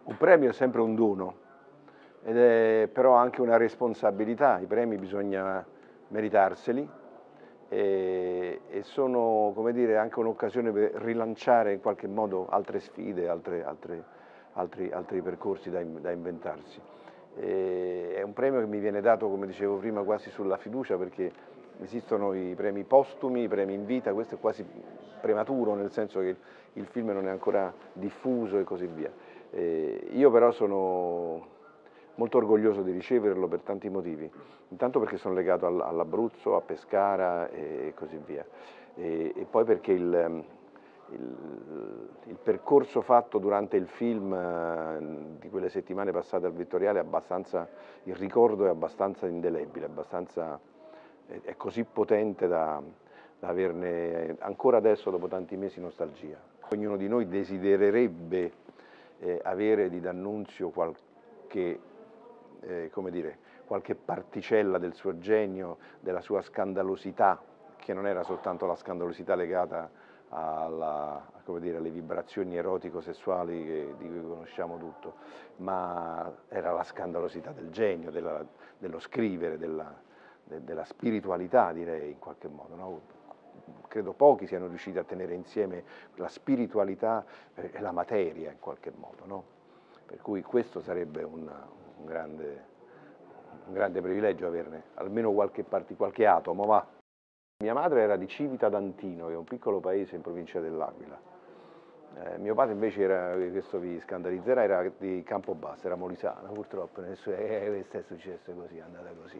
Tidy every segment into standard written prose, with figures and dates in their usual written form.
Un premio è sempre un dono, ed è però anche una responsabilità. I premi bisogna meritarseli e sono, come dire, anche un'occasione per rilanciare in qualche modo altre sfide, altri percorsi da inventarsi. È un premio che mi viene dato, come dicevo prima, quasi sulla fiducia, perché esistono i premi postumi, i premi in vita. Questo è quasi prematuro, nel senso che il film non è ancora diffuso e così via. Io però sono molto orgoglioso di riceverlo per tanti motivi, intanto perché sono legato all'Abruzzo, a Pescara e così via, e poi perché il percorso fatto durante il film di quelle settimane passate al Vittoriale è abbastanza, il ricordo è abbastanza indelebile, è così potente da averne ancora adesso, dopo tanti mesi, nostalgia. Ognuno di noi desidererebbe avere di D'Annunzio come dire, qualche particella del suo genio, della sua scandalosità, che non era soltanto la scandalosità legata come dire, alle vibrazioni erotico-sessuali di cui conosciamo tutto, ma era la scandalosità del genio, dello scrivere, della spiritualità, direi, in qualche modo, no? Credo pochi siano riusciti a tenere insieme la spiritualità e la materia, in qualche modo, no? Per cui questo sarebbe un grande privilegio averne, almeno qualche atomo, va. Mia madre era di Civita d'Antino, che è un piccolo paese in provincia dell'Aquila. Mio padre invece era, questo vi scandalizzerà, era di Campobasso, era molisano, purtroppo, questo è successo così, è andata così.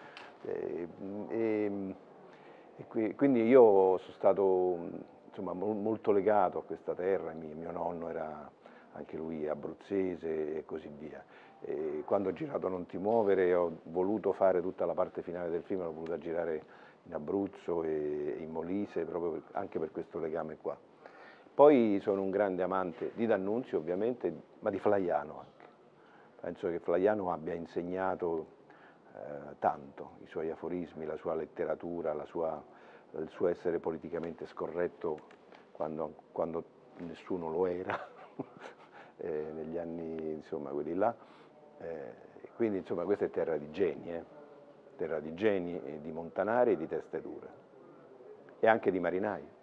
Quindi io sono stato, insomma, molto legato a questa terra. Mio nonno era anche lui abruzzese e così via. E quando ho girato Non ti muovere ho voluto fare tutta la parte finale del film, l'ho voluta girare in Abruzzo e in Molise, proprio anche per questo legame qua. Poi sono un grande amante di D'Annunzio, ovviamente, ma di Flaiano anche. Penso che Flaiano abbia insegnato tanto, i suoi aforismi, la sua letteratura, il suo essere politicamente scorretto quando nessuno lo era, negli anni, insomma, quelli là. Quindi, insomma, questa è terra di geni, di montanari e di teste dure, e anche di marinai.